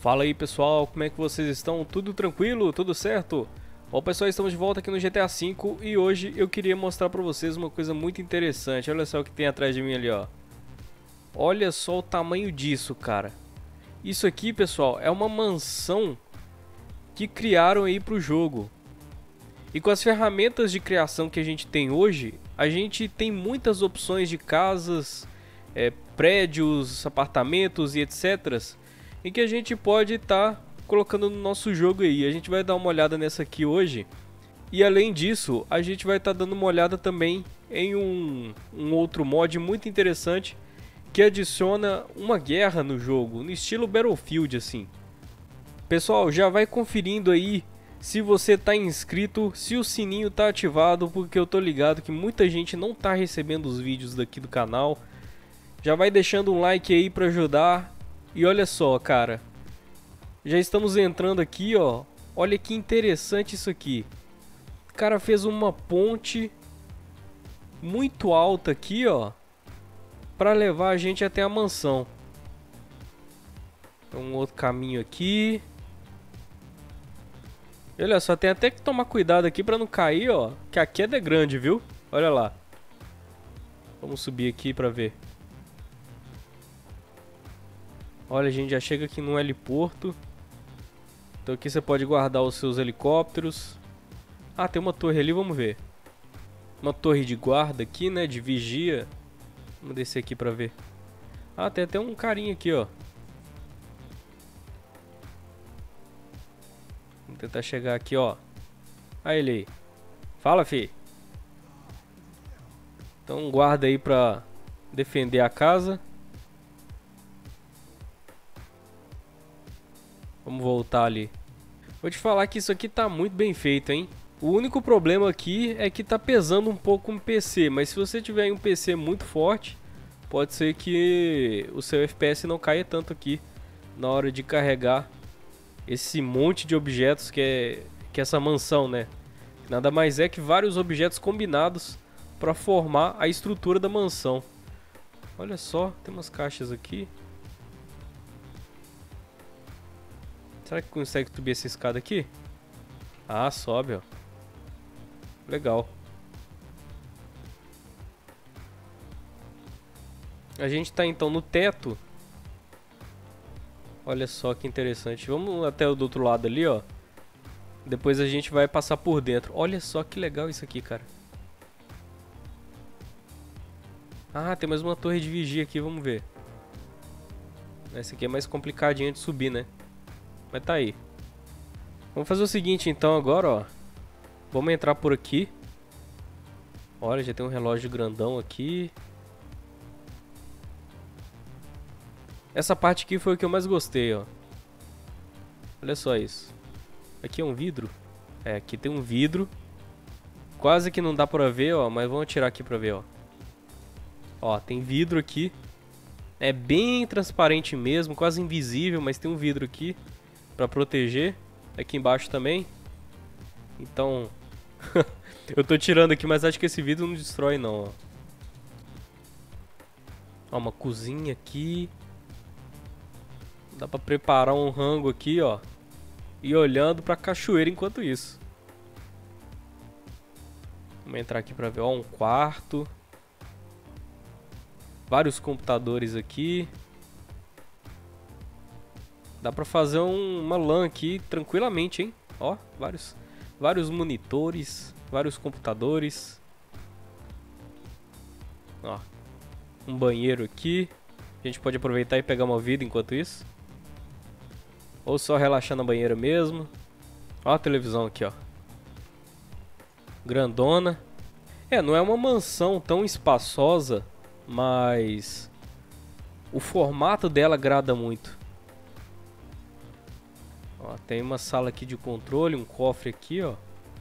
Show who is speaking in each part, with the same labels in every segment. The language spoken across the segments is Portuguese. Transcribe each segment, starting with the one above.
Speaker 1: Fala aí pessoal, como é que vocês estão? Tudo tranquilo? Tudo certo? Bom pessoal, estamos de volta aqui no GTA V e hoje eu queria mostrar pra vocês uma coisa muito interessante. Olha só o que tem atrás de mim ali, ó. Olha só o tamanho disso, cara. Isso aqui, pessoal, é uma mansão que criaram aí pro jogo. E com as ferramentas de criação que a gente tem hoje, a gente tem muitas opções de casas, prédios, apartamentos e etc. em que a gente pode estar colocando no nosso jogo aí. A gente vai dar uma olhada nessa aqui hoje. E além disso, a gente vai estar dando uma olhada também em um outro mod muito interessante que adiciona uma guerra no jogo, no estilo Battlefield assim. Pessoal, já vai conferindo aí se você está inscrito, se o sininho está ativado, porque eu tô ligado que muita gente não está recebendo os vídeos daqui do canal. Já vai deixando um like aí para ajudar. E olha só, cara, já estamos entrando aqui, ó. Olha que interessante isso aqui. O cara fez uma ponte muito alta aqui, ó, para levar a gente até a mansão. Tem um outro caminho aqui. Olha só, tem até que tomar cuidado aqui para não cair, ó, que a queda é grande, viu? Olha lá. Vamos subir aqui para ver. Olha, a gente já chega aqui no heliporto. Então aqui você pode guardar os seus helicópteros. Ah, tem uma torre ali, vamos ver. Uma torre de guarda aqui, né, de vigia. Vamos descer aqui pra ver. Ah, tem até um carinha aqui, ó. Vamos tentar chegar aqui, ó. Aí ele aí. Fala, fi. Então guarda aí pra defender a casa. Vamos voltar ali. Vou te falar que isso aqui tá muito bem feito, hein? O único problema aqui é que tá pesando um pouco um PC. Mas se você tiver um PC muito forte, pode ser que o seu FPS não caia tanto aqui na hora de carregar esse monte de objetos que é essa mansão, né? Nada mais é que vários objetos combinados para formar a estrutura da mansão. Olha só, tem umas caixas aqui. Será que consegue subir essa escada aqui? Ah, sobe, ó. Legal. A gente tá então no teto. Olha só que interessante. Vamos até o do outro lado ali, ó. Depois a gente vai passar por dentro. Olha só que legal isso aqui, cara. Ah, tem mais uma torre de vigia aqui, vamos ver. Essa aqui é mais complicadinha de subir, né? Mas tá aí. Vamos fazer o seguinte então agora, ó. Vamos entrar por aqui. Olha, já tem um relógio grandão aqui. Essa parte aqui foi o que eu mais gostei, ó. Olha só isso. Aqui é um vidro. É, aqui tem um vidro. Quase que não dá pra ver, ó. Mas vamos tirar aqui pra ver, ó. Ó, tem vidro aqui. É bem transparente mesmo, quase invisível, mas tem um vidro aqui pra proteger. Aqui embaixo também. Então eu tô tirando aqui, mas acho que esse vidro não destrói não, ó. Ó, uma cozinha aqui. Dá pra preparar um rango aqui, ó. E olhando pra cachoeira enquanto isso. Vamos entrar aqui pra ver, ó, um quarto. Vários computadores aqui. Dá pra fazer uma LAN aqui tranquilamente, hein? Ó, vários monitores, vários computadores. Ó, um banheiro aqui. A gente pode aproveitar e pegar uma vida enquanto isso. Ou só relaxar na banheira mesmo. Ó a televisão aqui, ó. Grandona. É, não é uma mansão tão espaçosa, mas o formato dela agrada muito. Ó, tem uma sala aqui de controle, um cofre aqui, ó.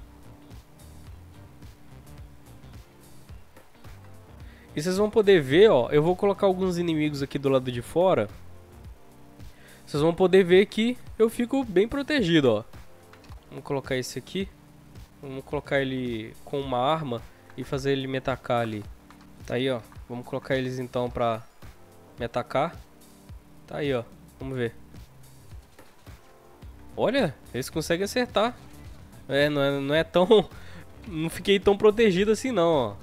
Speaker 1: E vocês vão poder ver, ó, eu vou colocar alguns inimigos aqui do lado de fora. Vocês vão poder ver que eu fico bem protegido, ó. Vamos colocar esse aqui. Vamos colocar ele com uma arma e fazer ele me atacar ali. Tá aí, ó. Vamos colocar eles então pra me atacar. Tá aí, ó. Vamos ver. Olha, eles conseguem acertar. Não é tão... Não fiquei tão protegido assim não, ó.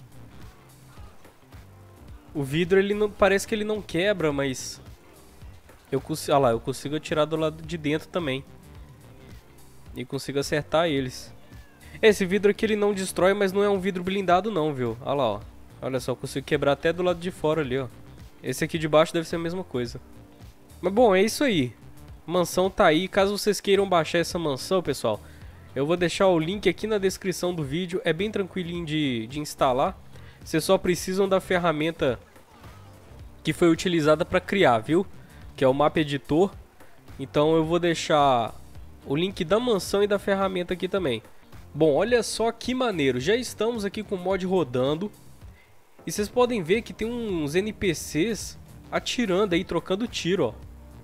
Speaker 1: O vidro, ele não... Parece que ele não quebra, mas... Eu consigo... Olha lá, eu consigo atirar do lado de dentro também. E consigo acertar eles. Esse vidro aqui, ele não destrói, mas não é um vidro blindado não, viu? Olha lá, ó. Olha só, eu consigo quebrar até do lado de fora ali, ó. Esse aqui de baixo deve ser a mesma coisa. Mas bom, é isso aí. Mansão tá aí. Caso vocês queiram baixar essa mansão, pessoal, eu vou deixar o link aqui na descrição do vídeo. É bem tranquilinho de instalar. Vocês só precisam da ferramenta que foi utilizada para criar, viu? Que é o Mapa Editor. Então eu vou deixar o link da mansão e da ferramenta aqui também. Bom, olha só que maneiro. Já estamos aqui com o mod rodando. E vocês podem ver que tem uns NPCs atirando aí, trocando tiro, ó.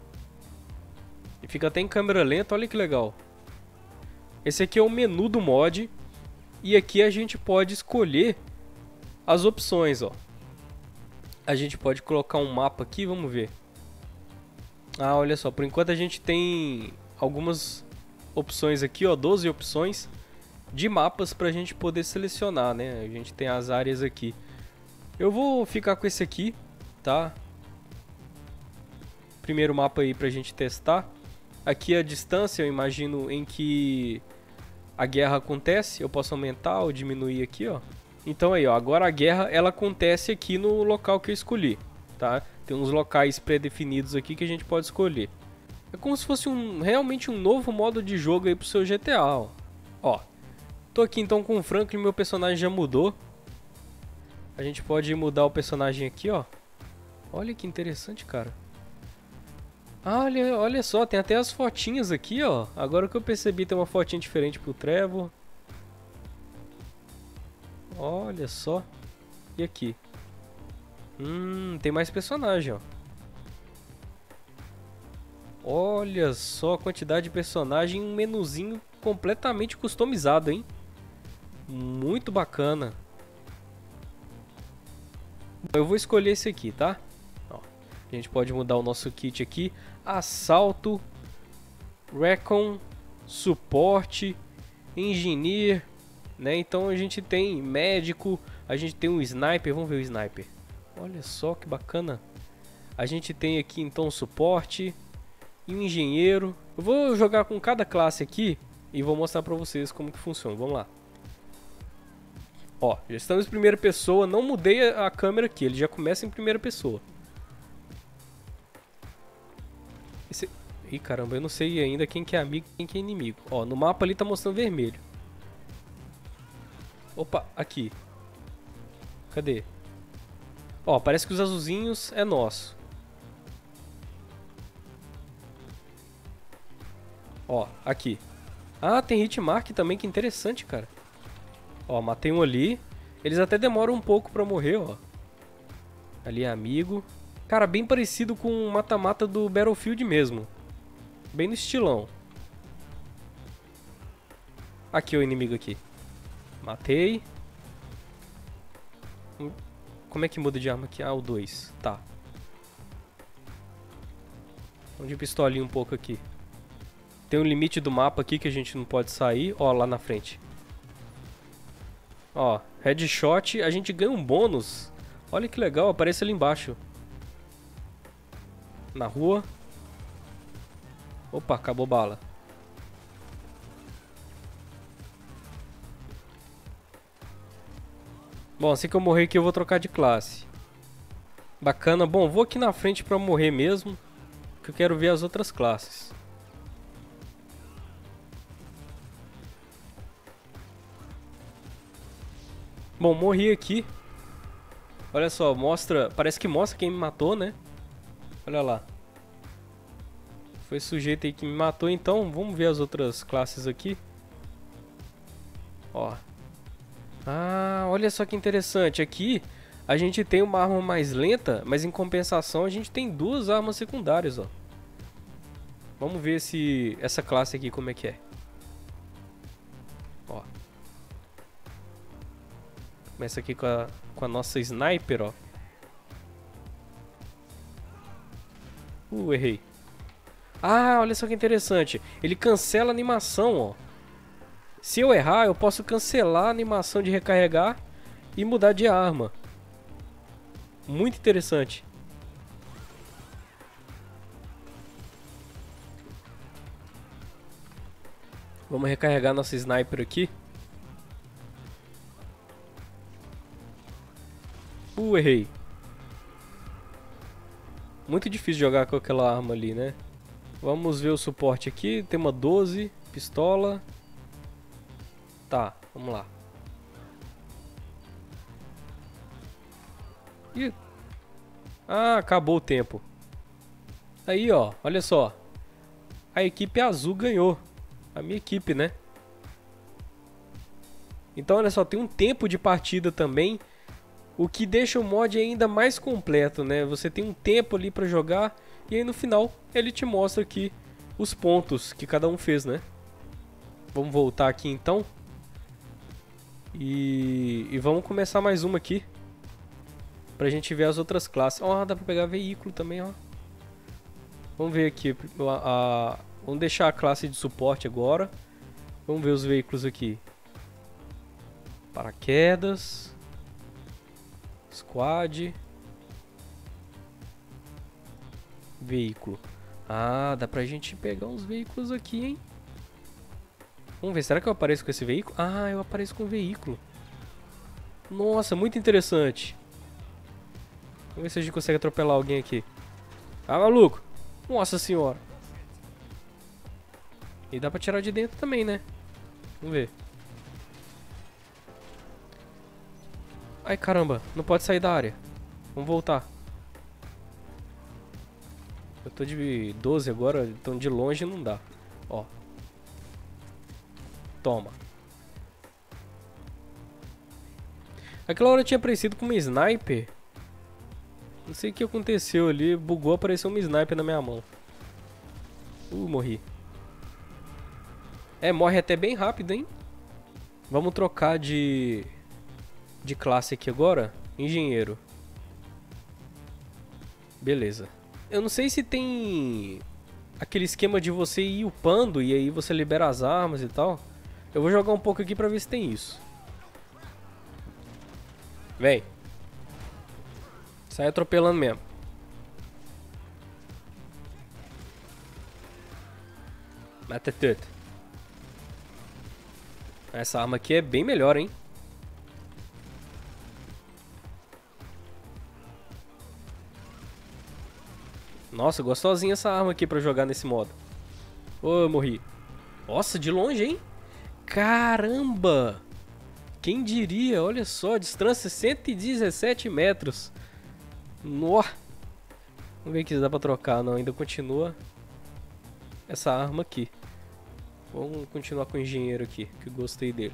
Speaker 1: E fica até em câmera lenta, olha que legal. Esse aqui é o menu do mod. E aqui a gente pode escolher as opções, ó. A gente pode colocar um mapa aqui, vamos ver. Ah, olha só, por enquanto a gente tem algumas opções aqui, ó, 12 opções de mapas pra gente poder selecionar, né? A gente tem as áreas aqui. Eu vou ficar com esse aqui, tá? Primeiro mapa aí pra gente testar. Aqui a distância, eu imagino, em que a guerra acontece. Eu posso aumentar ou diminuir aqui, ó. Então aí, ó, agora a guerra, ela acontece aqui no local que eu escolhi, tá? Tem uns locais pré-definidos aqui que a gente pode escolher. É como se fosse realmente um novo modo de jogo aí pro seu GTA, ó. Ó, tô aqui então com o Franklin, meu personagem já mudou. A gente pode mudar o personagem aqui, ó. Olha que interessante, cara. Ah, olha só, tem até as fotinhas aqui, ó. Agora que eu percebi, tem uma fotinha diferente pro Trevor. Olha só. E aqui? Tem mais personagem, ó. Olha só a quantidade de personagem, um menuzinho completamente customizado, hein? Muito bacana. Eu vou escolher esse aqui, tá? Ó, a gente pode mudar o nosso kit aqui. Assalto, Recon, Suporte, Engineer, né? Então a gente tem médico, a gente tem um sniper, vamos ver o sniper. Olha só que bacana. A gente tem aqui então suporte e um engenheiro. Eu vou jogar com cada classe aqui e vou mostrar pra vocês como que funciona. Vamos lá. Ó, já estamos em primeira pessoa, não mudei a câmera aqui, ele já começa em primeira pessoa. Ih, caramba, eu não sei ainda quem que é amigo e quem que é inimigo. Ó, no mapa ali tá mostrando vermelho. Opa, aqui. Cadê? Ó, parece que os azulzinhos é nosso. Ó, aqui. Ah, tem hitmark também, que interessante, cara. Ó, matei um ali. Eles até demoram um pouco pra morrer, ó. Ali é amigo. Cara, bem parecido com o mata-mata do Battlefield mesmo. Bem no estilão. Aqui o inimigo aqui. Matei. Como é que muda de arma aqui? Ah, o 2. Tá. Vamos de pistolinha um pouco aqui. Tem um limite do mapa aqui que a gente não pode sair. Ó, lá na frente. Ó, headshot. A gente ganha um bônus. Olha que legal, aparece ali embaixo. Na rua. Opa, acabou bala. Bom, assim que eu morrer aqui eu vou trocar de classe. Bacana. Bom, vou aqui na frente pra morrer mesmo, que eu quero ver as outras classes. Bom, morri aqui. Olha só, mostra... Parece que mostra quem me matou, né? Olha lá. Foi esse sujeito aí que me matou, então vamos ver as outras classes aqui. Ó. Ah, olha só que interessante. Aqui a gente tem uma arma mais lenta, mas em compensação a gente tem duas armas secundárias, ó. Vamos ver se essa classe aqui como é que é. Ó. Começa aqui com a nossa sniper, ó. Errei. Ah, olha só que interessante. Ele cancela a animação, ó. Se eu errar, eu posso cancelar a animação de recarregar e mudar de arma. Muito interessante. Vamos recarregar nossa sniper aqui. Errei. Muito difícil jogar com aquela arma ali, né? Vamos ver o suporte aqui. Tem uma 12, pistola. Tá, vamos lá. Ih. Ah, acabou o tempo. Aí, ó, olha só. A equipe azul ganhou. A minha equipe, né? Então, olha só, tem um tempo de partida também, o que deixa o mod ainda mais completo, né? Você tem um tempo ali pra jogar e aí no final ele te mostra aqui os pontos que cada um fez, né? Vamos voltar aqui então. E vamos começar mais uma aqui, pra gente ver as outras classes. Ó, dá pra pegar veículo também, ó. Vamos ver aqui, vamos deixar a classe de suporte agora. Vamos ver os veículos aqui. Paraquedas. Squad. Veículo. Ah, dá pra gente pegar uns veículos aqui, hein? Vamos ver, será que eu apareço com esse veículo? Ah, eu apareço com o veículo. Nossa, muito interessante. Vamos ver se a gente consegue atropelar alguém aqui. Ah, maluco. Nossa senhora. E dá pra tirar de dentro também, né? Vamos ver. Ai, caramba. Não pode sair da área. Vamos voltar. Eu tô de 12 agora, então de longe não dá. Ó. Toma. Aquela hora eu tinha aparecido com uma sniper. Não sei o que aconteceu ali. Bugou, apareceu uma sniper na minha mão. Morri. É, morre até bem rápido, hein? Vamos trocar de classe aqui agora. Engenheiro. Beleza. Eu não sei se tem aquele esquema de você ir upando e aí você libera as armas e tal. Eu vou jogar um pouco aqui pra ver se tem isso. Vem. Sai atropelando mesmo. Mata tudo. Essa arma aqui é bem melhor, hein? Nossa, gostosinha essa arma aqui pra jogar nesse modo. Ô, morri. Nossa, de longe, hein? Caramba! Quem diria? Olha só, distância 117 metros. Nossa! Vamos ver se dá pra trocar. Não, ainda continua essa arma aqui. Vamos continuar com o engenheiro aqui, que eu gostei dele.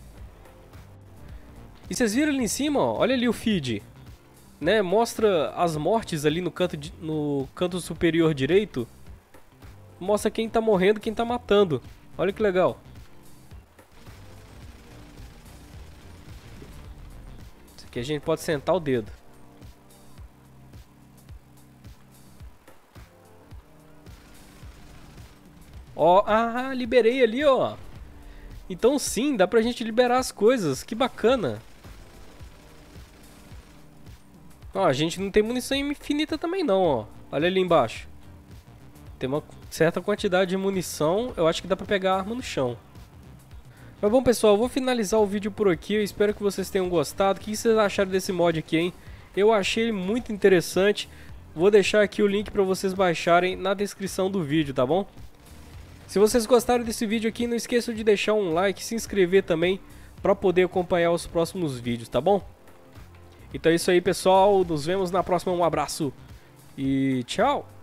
Speaker 1: E vocês viram ali em cima, ó? Olha ali o feed. Né? Mostra as mortes ali no canto superior direito. Mostra quem tá morrendo, quem tá matando. Olha que legal. Isso aqui a gente pode sentar o dedo. Ó, liberei ali, ó. Então sim, dá pra gente liberar as coisas. Que bacana. Ó, a gente não tem munição infinita também não, ó. Olha ali embaixo. Tem uma certa quantidade de munição. Eu acho que dá pra pegar a arma no chão. Mas bom, pessoal, eu vou finalizar o vídeo por aqui. Eu espero que vocês tenham gostado. O que vocês acharam desse mod aqui, hein? Eu achei ele muito interessante. Vou deixar aqui o link pra vocês baixarem na descrição do vídeo, tá bom? Se vocês gostaram desse vídeo aqui, não esqueçam de deixar um like, se inscrever também pra poder acompanhar os próximos vídeos, tá bom? Então é isso aí, pessoal. Nos vemos na próxima. Um abraço e tchau!